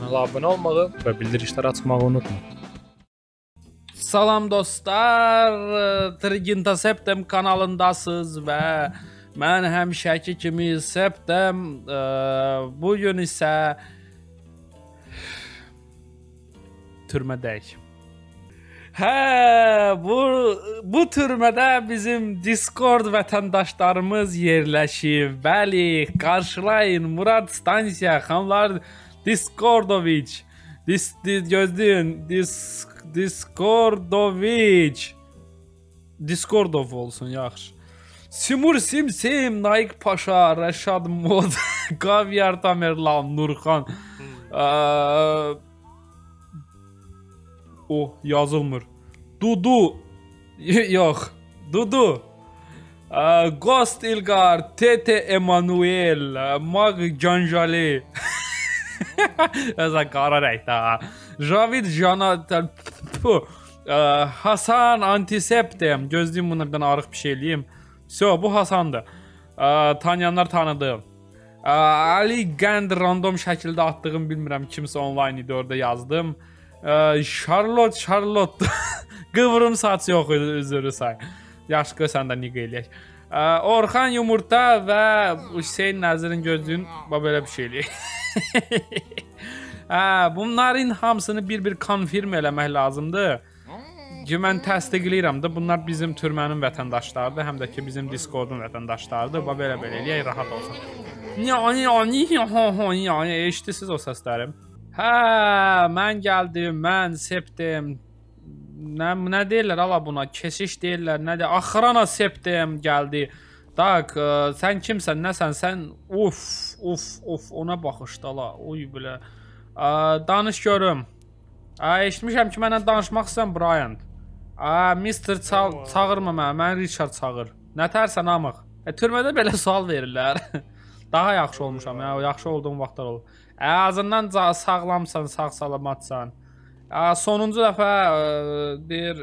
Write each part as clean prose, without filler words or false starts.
kanala abunə olmağı və bildirişləri açmağı unutma. Salam dostlar, Triginta Septem kanalındasınız və mən həmişəki kimi Septem. Bugün isə türmədəyik. Bu türmədə bizim Discord vətəndaşlarımız yerləşib. Bəli, qarşılayın Murad Stansiya, xanlar Discordoviç. Gözləyin, Discordoviç. Discordov olsun, yaxşı. Simur Simsim, Naik Paşa, Rəşad Mod, Qavyar Tamerlan, Nurxan. O yazılmır. Dudu. Yox. Dudu. Ghost İlqar, Tete Emanuel, Mag Canjali. Əzə qara rəngdə. Javid Janat. Hasan Antiseptem. Gözləyim bunlardan arıq bir şey eləyim. Bu Hasandır. Tanıyanlar tanıdı. Ali Gənd random şəkildə atdığım bilmirəm. Kimsə online idi, orada yazdım. Charlotte. Qıvrım saç yox idi, üzürü say. Yaxşı qoy sən də niqə eləyək. Orxan Yumurta və Hüseyn Nəzirin gözlüyün belə bir şey eləyək. Bunların hamısını bir-bir konfirm eləmək lazımdır. Ki mən təsdiqləyirəm də, bunlar bizim türmənin vətəndaşlarıdır, həm də ki bizim Discord'un vətəndaşlarıdır. Belə eləyək, rahat olsun. Eşitdiniz o səslərim? Mən gəldim, mən Septem. Nə deyirlər ala buna? Keşiş deyirlər, nə deyir? Axrana Septem gəldi. Tak, sən kimsən, nəsən? Sən, ona baxışda la, oy bilə. Danış görüm. Eşitmişəm ki, mənə danışmaq istəyən Bryant. Mister çağırma mən Richard çağır. Nə tərsən amıq? Türmədə belə sual verirlər. Daha yaxşı olmuşam, yaxşı olduğum vaxtlar olur. Azından sağlamsan, sağ salamatsan. Sonuncu dəfə deyir...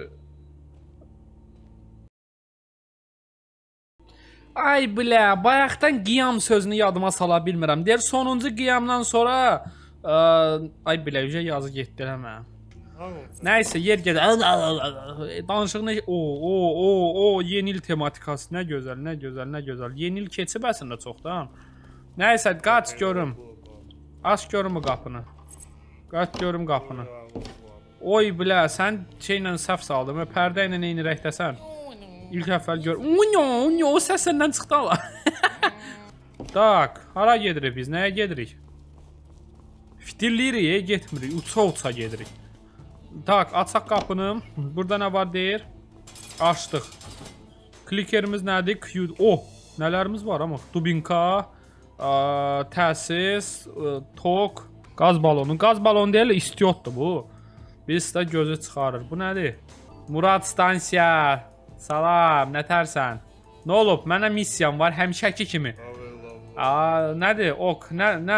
Ay bilə, bayaqdan qiyam sözünü yadıma sala bilmirəm. Deyir, sonuncu qiyamdan sonra... Ay bilə, yazı getdir həmə. Nəysə, yer gedir. Danışıq nə... Yeni il tematikası. Nə gözəl, nə gözəl, nə gözəl. Yeni il keçib əslində çoxdan. Nəysə, qaç görüm. Aç görüm qapını. Qaç görüm qapını. Oy bilə, sən şeylə səhv saldın. Pərdə ilə eyni rəngdəsən. İlk əvvəl gör. O səs səndən çıxdı ala. Tak, hara gedirik biz? Nəyə gedirik? Fitirləyirik, getmirik. Uça-uça gedirik. Tak, açaq qapını. Burada nə var deyir? Açdıq. Klikerimiz nədir? Q. Nələrimiz var amma? Dubinka, təsis, tok, qaz balonu. Qaz balonu deyil, istiotdur bu. Biz də gözü çıxarır. Bu nədir? Murad Stansiya. Salam, nə tərsən? Nə olub? Mənə missiyam var, həmişəki kimi. Nədir? Nə?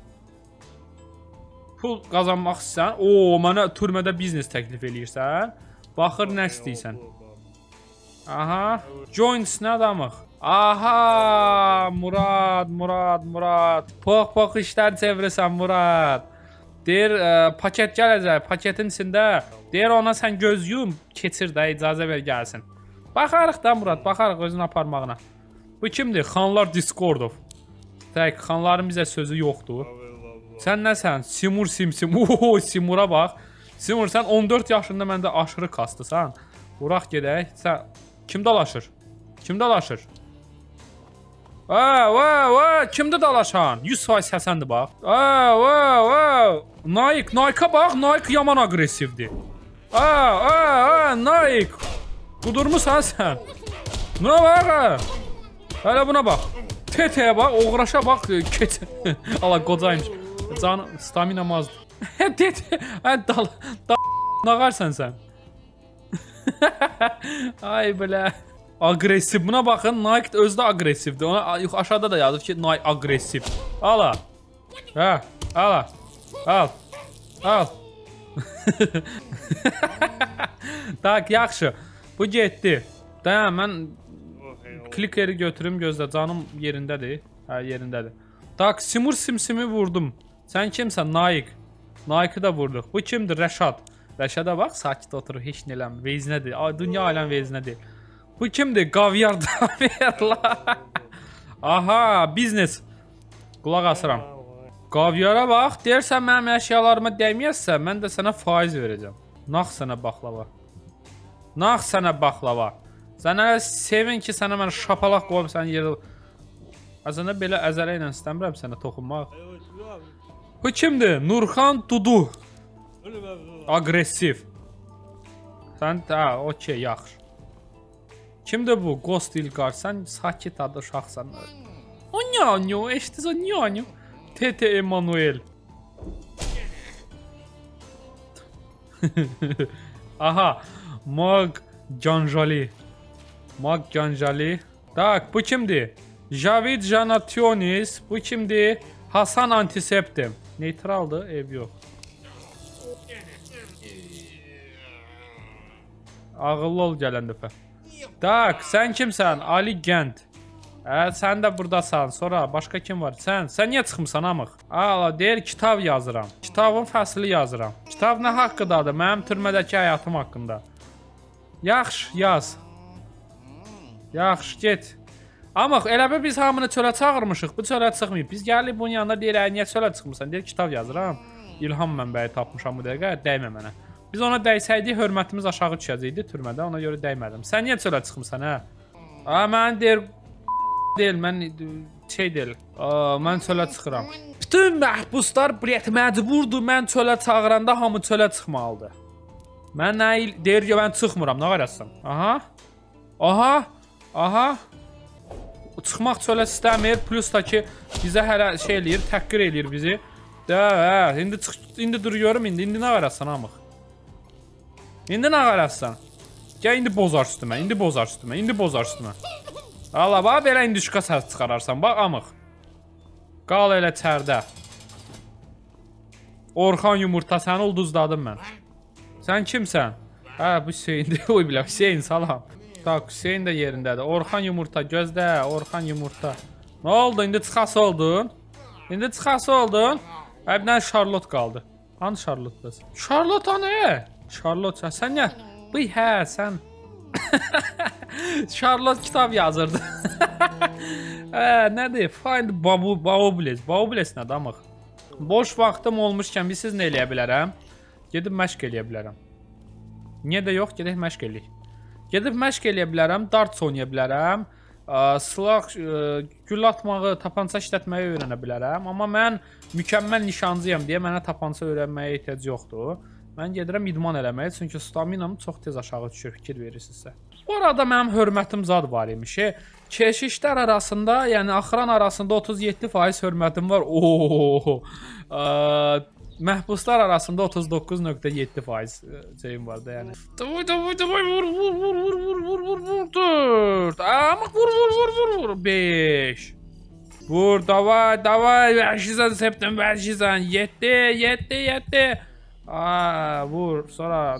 Pul qazanmaq istəyirsən? Mənə türmədə biznes təklif eləyirsən? Baxır, nə istəyirsən? Aha. Joints nə adamıq? Aha. Murad. Pox işlər çevirirsən, Murad. Deyir, paket gələcək. Paketin içində. Deyir, ona sən göz yum, keçir də, icazə ver gəlsin. Baxarıq da, Murad, baxarıq özün aparmağına. Bu kimdir? Xanlar Discordov. Tək, xanların bizə sözü yoxdur. Sən nəsən? Simur Simsim. Simura bax. Simur, sən 14 yaşında məndə aşırı kastısan. Vuraq gedək. Sən... Kim dalaşır? Kim dalaşır? Kimdir dalaşan? 100% səsəndir bax. Naik'a bax. Naik yaman agresivdir. Naik. Qudurmusan sən. Buna bax. Hələ buna bax. Tete'yə bax. Oğraşa bax. Keç. Allah qocaymış. Can, stamina mazdır. Tete. Nağarsan sən. Ay belə. Agresiv. Buna baxın. Naik özü də agresivdir. Ona aşağıda da yazır ki, Naik agresiv. Ala. Ala. Al. Tak, yaxşı. Bu getdi. Dayan, mən klikeri götürüm, gözlə. Canım yerindədir. Yerindədir. Tak, Simur Simsimi vurdum. Sən kimsən? Naik. Nike da vurduq. Bu kimdir? Rəşad. Rəşada bax, sakit oturur, heç nə eləmir. Vezinədir. Dünya aləm vezinədir. Bu kimdir? Qavyar Daverla. Aha, biznes. Qulaq asıram. Qavyara bax, deyirsən mənim əşyalarıma dəyməyəsən, mən də sənə faiz verəcəm. Nax sənə baklava. Nax sənə baklava. Sənə sevin ki, sənə mən şapalaq qoyum səni yerdə. Əzənə belə əzələ ilə istəmirəm sənə toxunmaq. Bu kimdir? Nurxan Dudu. Agresiv. Sən, okey, yaxşı. Kimdir bu? Ghost İlqar. Sən sakit adı uşaqsan. Onyanyo, eşitiz onyanyo. Tete Emanuel. Aha. Mag Canjali. Mag Canjali. Tak, bu kimdir? Javid Janationis. Bu kimdir? Hasan Antiseptim. Neytraldır, ev yox. Ağıllı ol gələn dəfə. Tak, sən kimsən? Ali Gənd. Sən də buradasan. Sonra başqa kim var? Sən niyə çıxmısan amıq? Deyir, kitab yazıram. Kitabın fəsli yazıram. Kitab nə haqqıdadır? Mənim türmədəki həyatım haqqında. Yaxşı, yaz. Yaxşı, get. Amıq, elə bir biz hamını çölə çağırmışıq. Bu çölə çıxmayıb. Biz gəlirik bunun yanında deyir, niyə çölə çıxmırsan? Deyir, kitab yazıram. İlham mənbəyi tapmışam bu dəqiqə. Dəymə mənə. Biz ona dəysəydik, hörmətimiz aşağı düşəcəkdi türmədə. Ona görə dəymədim. Sən niyə çölə çıxmırsan, hə? Mən deyir, mən şey deyil. Mən çölə çıxıram. Bütün məhbuslar bilet məcburdur. Mən çölə çağıranda hamı çölə çıxmalıdır. Mən nə deyir ki, mən çıxmıram. Nə qarasın? Aha. Aha. Aha. Çıxmaq çölə istəmir. Plus da ki, bizə hələ şey eləyir, təhqir eləyir bizi. İndi dur görüm, indi nə qarasın amıq? İndi nə qarasın? Gəl, indi bozar üstümə, indi bozar üstümə, indi bozar üstümə. Allah, bax, belə indişka səs çıxararsan, bax, amıq. Qal elə çərdə. Orxan yumurta, səni ulduzladım mən. Sən kimsən? Bu Hüseyndir, oy bilə, Hüseyn, salam. Tak, Hüseyn də yerindədir. Orxan yumurta, gözlə, Orxan yumurta. Nə oldu, indi çıxası oldun? İndi çıxası oldun? Bir dənə Charlotte qaldı. Hanı Charlotte-dasın? Charlotte hanı? Charlotte, sən nə? Bıy, hə, sən. Charlotte kitab yazırdı. Nədir? Find Baobles. Baobles nədir, amıq? Boş vaxtım olmuşkən, siz nə eləyə bilərəm? Gedib məşq eləyə bilərəm. Niyə də yox, gedək məşq eləyik. Gedib məşq eləyə bilərəm, darts oynaya bilərəm. Silah, gül atmağı, tapança işlətməyi öyrənə bilərəm. Amma mən mükəmməl nişancıyam deyə mənə tapança öyrənməyə ehtiyac yoxdur. Mən gedirəm idman eləməyə, çünki staminam çox tez aşağı düşür, fikir verirsinizsə. Bu arada mənim hörmətim zad var imiş. Keşişlər arasında, yəni axıran arasında 37% hörmətim var. Məhbuslar arasında 39.7% şeyim var da yəni. Davay, vur, 4. Amıq, vur, 5. Vur, davay, vərşizən, septim, vərşizən, 7. Vur, sonra,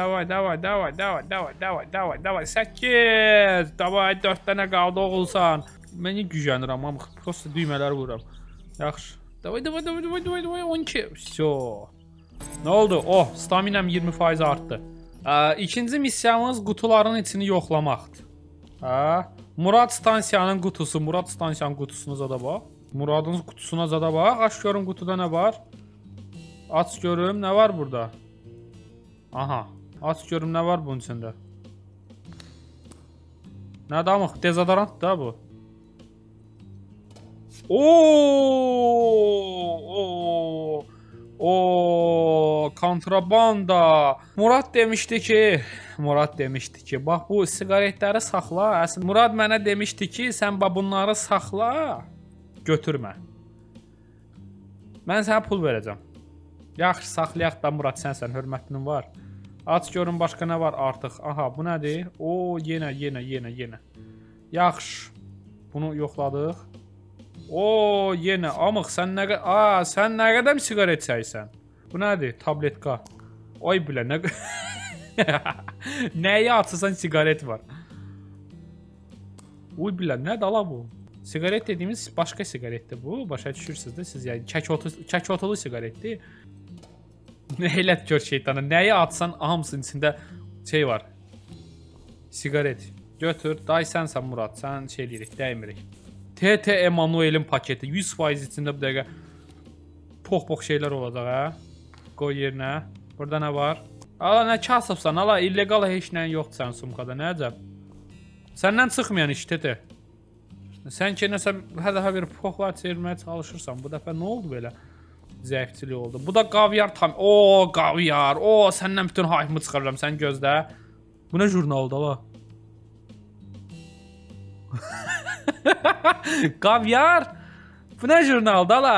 davay, 8. Davay, 4 dənə qaldı, oğulsan. Mən niyə gücənirəm, amıq, prosta düymələri vuram. Yaxşı. Davay, 12. Всё. Nə oldu? Staminam 20% artdı. İkinci missiyanız qutuların içini yoxlamaqdır. Murad stansiyanın qutusu. Murad stansiyanın qutusuna zada bax. Muradın qutusuna zada bax. Aç görüm qutuda nə var. Aç görüm nə var burada. Aha. Aç görüm nə var bunun içində. Nə damıq? Dezodorant da bu. Kontrabanda. Murad demişdi ki, bax bu siqaretləri saxla. Əslində Murad mənə demişdi ki, sən bunları saxla, götürmə. Mən sənə pul verəcəm. Yaxşı, saxlayaq da Murad, sən hörmətlinin var. Aç görün başqa nə var artıq. Aha, bu nədir? Yenə. Yaxşı. Bunu yoxladıq. Yenə. Amıq, sən nə qədər siqaret çəksən? Bu nədir? Tabletka. Oy bilə, nə... Nəyi açırsan siqaret var. Oy bilə, nədir ala bu? Siqaret dediyimiz başqa siqaretdir bu. Başa düşürsünüz də siz, yəni kək otulu siqaretdir. Neylət gör şeytanı. Nəyi atsan hamısının içində şey var. Sigaret. Götür. Day sənsən Murad. Sən şey eləyirik, dəymirik. TT Emanuel'in paketi 100% içində bu dəqiqə pox-pox şeylər olacaq, hə? Qoy yerinə. Burada nə var? Ala nə kasıbsan? Ala illegal heç nəyin yoxdur sənin sumkada. Nə əcəb? Səndən çıxmayan iş TT. Sən ki nəsə hər dəfə bir poxlar çevirməyə çalışırsan. Bu dəfə nə oldu belə? Zəifçilik oldu. Bu da qavyar tam. O, qavyar. O, səndən bütün hayfımı çıxarıram. Sən gözlə. Bu nə jurnalda la? Qavyar. Bu nə jurnalda la?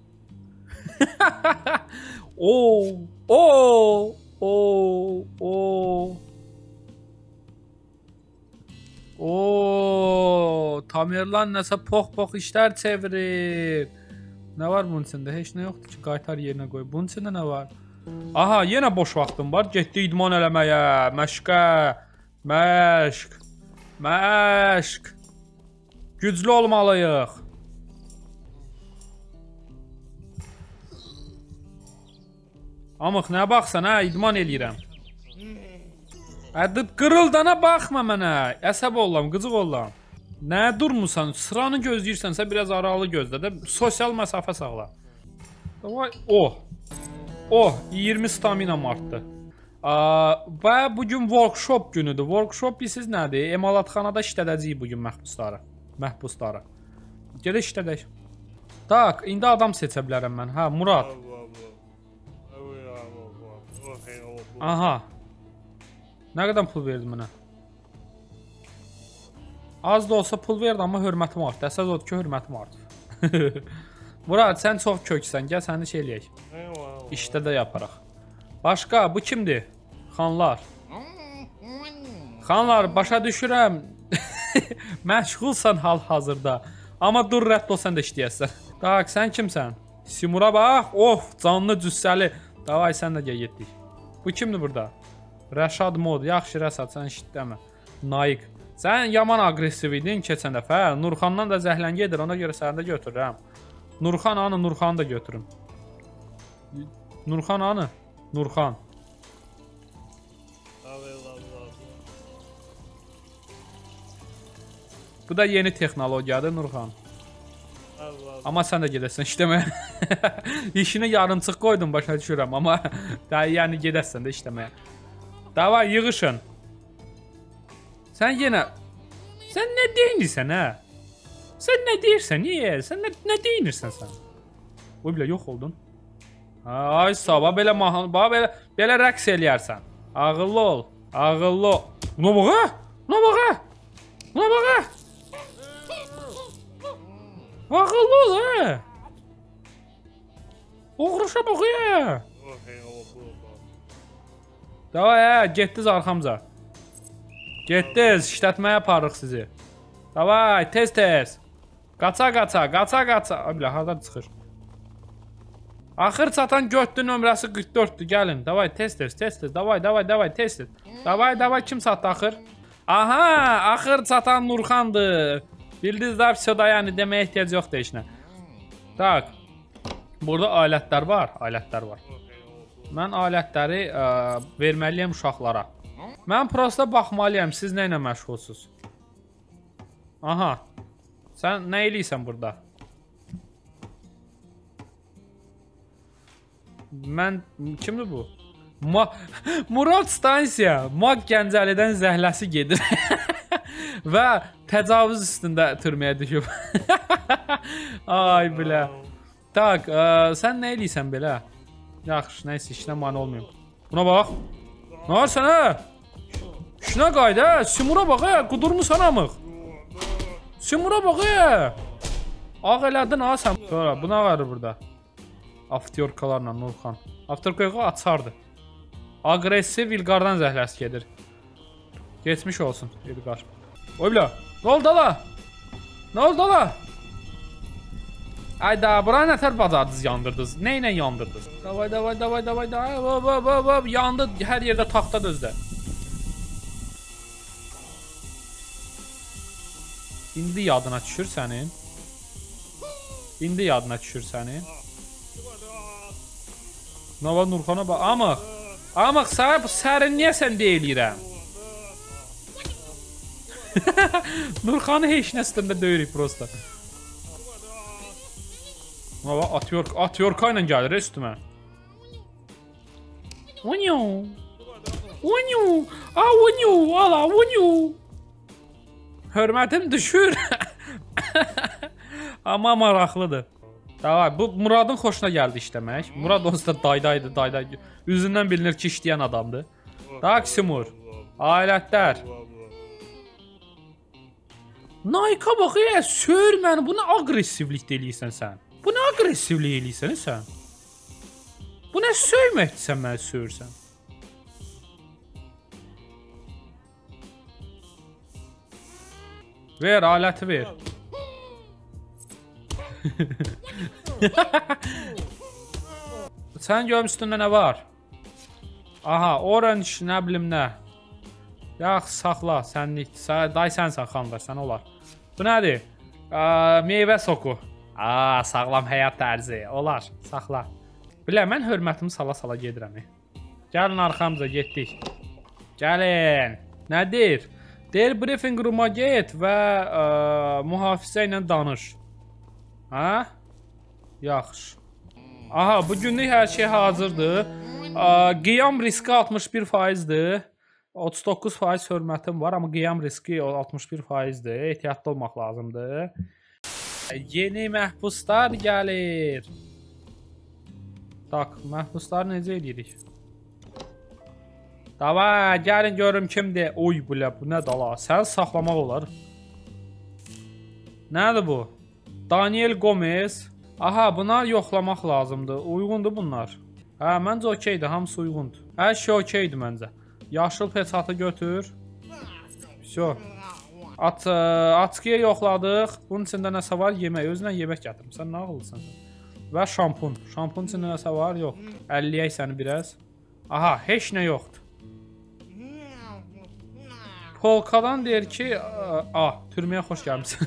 O, o, o, o. O, Tamerlan nəsə pox-pox işlər çevirir. Nə var bunun içində? Heç nə yoxdur ki, qaytar yerinə qoy. Bunun içində nə var? Aha, yenə boş vaxtım var. Getdi idman eləməyə, məşqə, məşq, məşq. Güclü olmalıyıq. Amıq, nə baxsan, hə? İdman eləyirəm. Ədə qırıldana baxma mənə. Əsəb olam, qıcıq olam. Nə durmusan? Sıranı gözləyirsənsə biraz aralı gözlə də. Sosial məsafə saxla. Oh. Oh, 20 staminam artdı. Və bugün workshop günüdür. Workshop bilirsiniz nədir? Emalatxanada işlədəcəyik bugün məhbusları. Gələ işlədək. Tak, indi adam seçə bilərəm mən. Hə, Murad. Aha. Nə qədər pul verdi mənə? Az da olsa pul verdi, amma hörmətim artdı. Əsas odur ki, hörmətim artdı. Murad, sən çox köksən. Gəl səni şey eləyək. İşdə də yaparaq. Başqa, bu kimdir? Xanlar. Xanlar, başa düşürəm. Məşğulsan hal-hazırda. Amma dur, rədd ol, sən də işləyəsən. Tak, sən kimsən? Simura bax. Of, canlı cüssəli. Davay, sən də gəl getdik. Bu kimdir burada? Rəşad mod. Yaxşı, Rəşad, sən işitləmə. Naik. Sən yaman aqressiv idin keçən dəfə. Nurxandan da zəhlən gedir, ona görə səni də götürürəm. Nurxan anı, Nurxanı da götürün. Nurxan anı? Nurxan. Bu da yeni texnologiyadır Nurxan. Amma sən də gedəsən işləməyə. İşini yarımçıq qoydum, başa düşürəm, amma yəni gedəsən də işləməyə. Davay, yığışın. Sən yenə... Sən nə deyinirsən, hə? Sən nə deyirsən, niyə? Sən nə deyinirsən sən? Oy, bilə, yox oldun. Ay, sabah belə mahan... Belə rəqs eləyərsən. Ağıllı ol. Ağıllı ol. Buna baxa! Buna baxa! Buna baxa! Ağıllı ol, hə? Oğruşa bax, hə? Davay, hə, getdiniz arxamca. Getdiniz, işlətməyə aparırıq sizi. Davay, tez-tez. Qaça-qaça, qaça-qaça. Abilə, harada çıxır? Axır çatan götdü nömrəsi 44-dür, gəlin. Davay, tez-tez, tez-tez. Davay, davay, davay, tez-tez. Davay, davay, kim satdı axır? Aha, axır çatan Nurxandır. Bildiniz də, pseudo, yəni deməyə ehtiyac yoxdur heç nə. Tak. Burada alətlər var, alətlər var. Mən alətləri verməliyəm uşaqlara. Mən prosta baxmalıyam, siz nə ilə məşğulsuz? Aha. Sən nə eləyirsən burada? Mən... Kimdir bu? Murad stansiya. Mag Gəncəlidən zəhləsi gedir. Və təcavüz üstündə türməyə düşüb. Ay bilə. Tak, sən nə eləyirsən belə? Yaxşı, nəysə, işinə mane olmayayım. Buna bax. Nə var sənə? İşinə qayda, Simura bax, qudurmusan amıq. Simura bax, ağ elədin, ha sən. Sonra, bu nə var burada? Aftyorkalarla, Nurxan. Aftyorkalığı açardı. Agressiv İlqardan zəhləsi gedir. Geçmiş olsun, İlqar. Oy bilə, nə oldu la? Nə oldu la? Ayda, bura nətər bacardınız, yandırdınız? Nə ilə yandırdınız? Davay, davay, davay, davay, davay, yandı, hər yerdə taxta dözdə. İndi yadına düşür sənin. İndi yadına düşür sənin. Nava Nurxana bax. Amıq sənə bu sərin niyə sən deyilirəm? Nurxanı heç nə üstündə döyürük prosta. Nava atyorka ilə gəlir üstümə. Onyo. Onyo. Onyo. Ala onyo. Hörmətim düşür. Amma maraqlıdır. Davay, bu Muradın xoşuna gəldi işləmək. Murad onsuz da daydaydı. Üzündən bilinir ki, işləyən adamdır. Taksimur. Ailətlər. Nayka bax, sör məni. Bu nə aqressivlik eləyirsən sən? Bu nə aqressivlik eləyirsən sən? Bu nə söyməkdir sən məni sörsən? Ver, aləti ver. Sən görüm üstündə nə var? Aha, orange, nə bilim nə. Yax, saxla, sənlik. Day sən saxlanlar, sən olar. Bu nədir? Meyvə soku. Sağlam həyat tərzi. Olar, saxla. Bilə, mən hörmətimi sala gedirəm. Gəlin arxamıza, getdik. Gəlin. Nədir? Deyir, briefing room'a get və mühafizə ilə danış. Ha? Yaxşı. Aha, bugünlük hər şey hazırdır. Qiyam riski 61%'dir. 39% hörmətim var, amma qiyam riski 61%'dir. Ehtiyatlı olmaq lazımdır. Yeni məhbuslar gəlir. Tak, məhbusları necə edirik? Davay, gəlin görüm kimdir. Oy, bu nə dala? Sən saxlamaq olar. Nədir bu? Daniel Gomez. Aha, buna yoxlamaq lazımdır. Uyğundur bunlar. Hə, məncə okeydir, hamısı uyğundur. Hər şey okeydir məncə. Yaşıl peçatı götür. Vso. Açqiyə yoxladıq. Bunun içində nəsə var? Yemək. Özünə yemək gətirim. Sən nə ağıllısan? Və şampun. Şampun içində nəsə var? Yox. 50-yə səni biraz. Aha, heç nə yoxdur. Polkadan deyir ki, türməyə xoş gəlmişsən.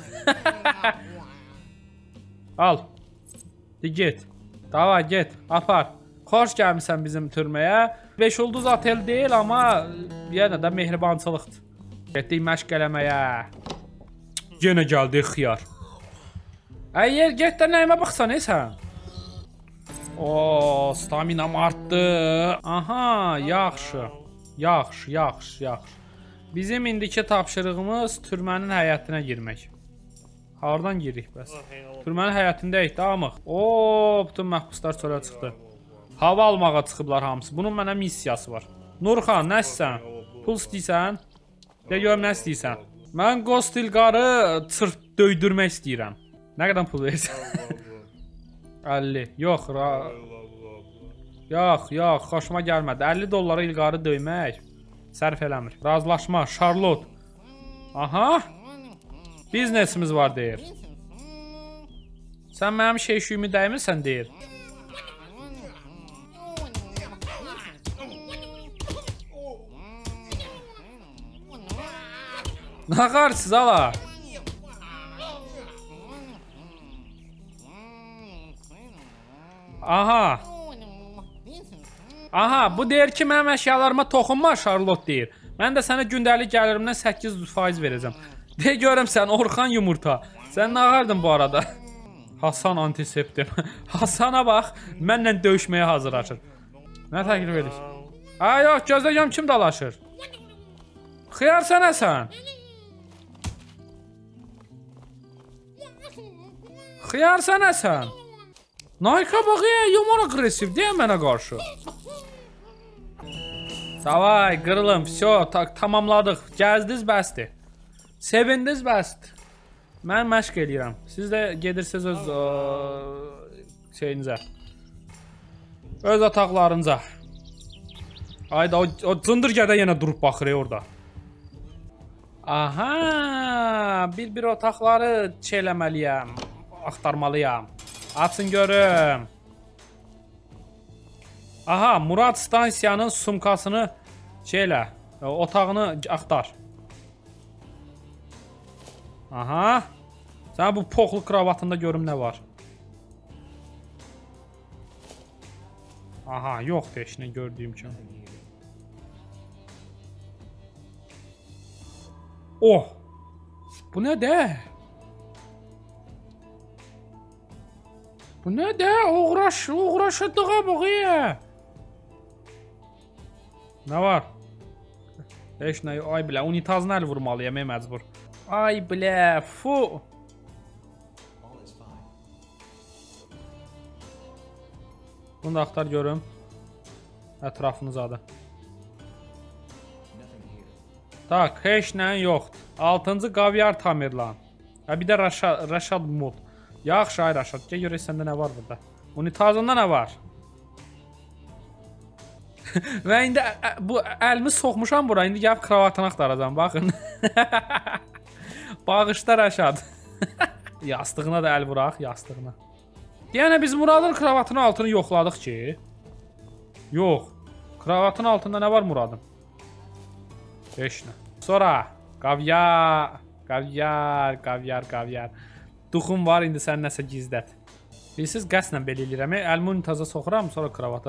Al. Get. Davay, get. Apar. Xoş gəlmişsən bizim türməyə. 5 ulduz otel deyil, amma yenə də mehribançılıqdır. Getdik məşq eləməyə. Yenə gəldi xiyar. Əgər get də nəyimə baxsan, sən? Staminam artdı. Aha, yaxşı. Yaxşı. Bizim indiki tapşırığımız türmənin həyətinə girmək. Hardan giririk bəs? Türmənin həyətindəyik, damıq. Bütün məhbuslar çölə çıxdı. Hava almağa çıxıblar hamısı. Bunun mənə missiyası var. Nurxan, nə istəyirsən? Pul istəyirsən? De görüm, nə istəyirsən? Mən Qostilqarı çırt döydürmək istəyirəm. Nə qədər pul verirsən? 50. Yox, xoşuma gəlmədi. 50 dollara ilqarı döymək sərf eləmir. Razılaşma, Charlotte. Aha. Biznesimiz var, deyir. Sən mənim şeyşüyümü dəymirsən, deyir. Nə qarsız, ala? Aha, bu deyir ki, mənim əşyalarıma toxunma, Charlotte deyir. Mən də sənə gündəlik gəlirimdən 8% verəcəm. De görüm sən, Orxan yumurta. Sən nə ağardın bu arada? Hasan antiseptim. Hasana bax, mənlə döyüşməyə hazırlaşır. Nə təklif edir? Yox, gözlə görüm kim dalaşır. Xiyar sənə sən. Xiyar sənə sən. Nayka bax, yaman agresiv deyə mənə qarşı. Davay, qırılım, vso, tamamladıq. Gəzdiniz, bəsdir. Sevindiniz, bəsdir. Mən məşq eləyirəm. Siz də gedirsiniz öz şeyinizə. Öz otaqlarınıza. Ayda, o cındır gədə yenə durub baxır orada. Aha, bir otaqları eləməliyəm, axtarmalıyam. Açın görüm. Aha, Murad stansiyanın sumkasını otağını axtar. Aha. Sən bu poxlu kravatında görüm nə var. Aha, yoxdur heç nə gördüyüm kimi. Oh! Bu nə də? Bu nə də? Uğraşdığa bax. Nə var? Heç nə, ay bilə, unitazına əl vurmalıyam, məcbur. Ay bilə, fu. Bunu da axtar görüm. Ətrafınızadır. Tak, heç nə yoxdur. 6-cı qavyar Tamerlan. Bir də Rəşad Mod. Yaxşı, ay Rəşad, gəl görək səndə nə var burada. Unitazında nə var? Və indi bu əlimi soxmuşam bura, indi gəlib kravatını axtaracam, baxın. Bağışda Rəşad. Yastığına da əl vuraq, yastığına. Yəni biz Muradın kravatının altını yoxladıq ki. Yox. Kravatın altında nə var Muradın? Heç nə. Sonra qavyar. Duxum var, indi sən nəsə gizlət. Bilirsiniz, qəsdən belə eləyirəm. Əlimi unitaza soxuram, sonra kravata.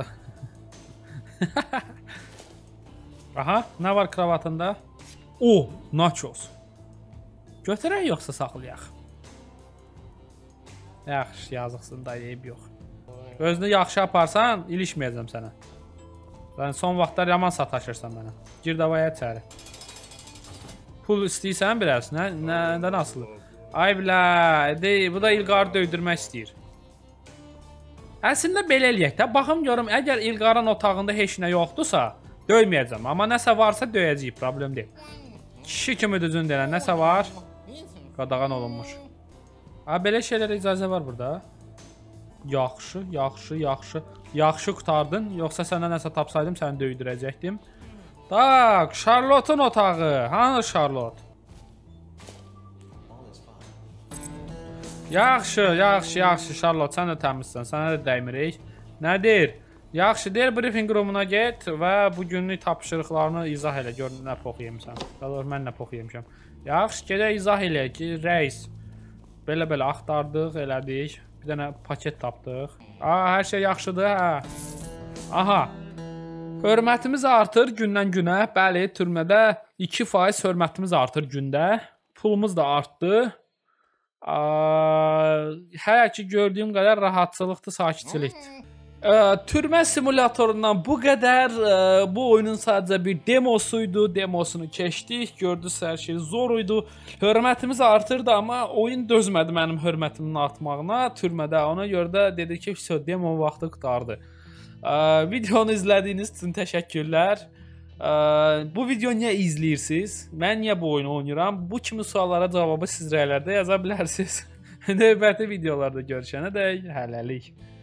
Aha, nə var kravatında? O, nachos. Götürək yoxsa saxlayaq? Yaxşı, yazıqsın da, eyb yox. Özünü yaxşı aparsan, ilişməyəcəm sənə. Sən son vaxtlar yaman sataşırsan mənə. Gir davaya içəri. Pul istəyirsən biraz? Nədən asılı? Ay bilə, bu da İlqarı döydürmək istəyir. Əslində belə eləyək də, baxım görüm, əgər İlqarın otağında heç nə yoxdursa, döyməyəcəm. Amma nəsə varsa döyəcəyik, problem deyil. Kişi kimi düzün deyilən, nəsə var? Qadağan olunmuş. Belə şeylərə icazə var burada. Yaxşı qutardın, yoxsa sənə nəsə tapsaydım, səni döydürəcəkdim. Tak, Charlotte'un otağı. Hanı Charlotte? Yaxşı, Charlotte, sən də təmizsən, sənə də dəymirik. Nədir? Yaxşı, deyir, briefing roomuna get və bugünlük tapşırıqlarını izah elə, gör nə pox yemişsən. Mən nə pox yemişəm. Yaxşı, gedək izah elə ki, reis. Belə axtardıq, elədik. Bir dənə paket tapdıq. Hər şey yaxşıdır, hə. Aha. Hörmətimiz artır gündən günə. Bəli, türmədə 2% hörmətimiz artır gündə. Pulumuz da artdı. Hələ ki gördüyüm qədər rahatçılıqdır, sakitçilikdir. Türmə simulatorundan bu qədər. Bu oyunun sadəcə bir demosuydu. Demosunu keçdik. Gördünüz, hər şey zor idi. Hörmətimiz artırdı, amma oyun dözmədi mənim hörmətimin artmağına. Türmədə ona görə də dedi ki, demo vaxtı qurtardı. Videonu izlədiyiniz üçün təşəkkürlər. Bu videonu niyə izləyirsiniz? Mən niyə bu oyunu oynayıram? Bu kimi suallara cavabı siz rəylərdə yaza bilərsiniz. Növbəti videolarda görüşənədək hələlik.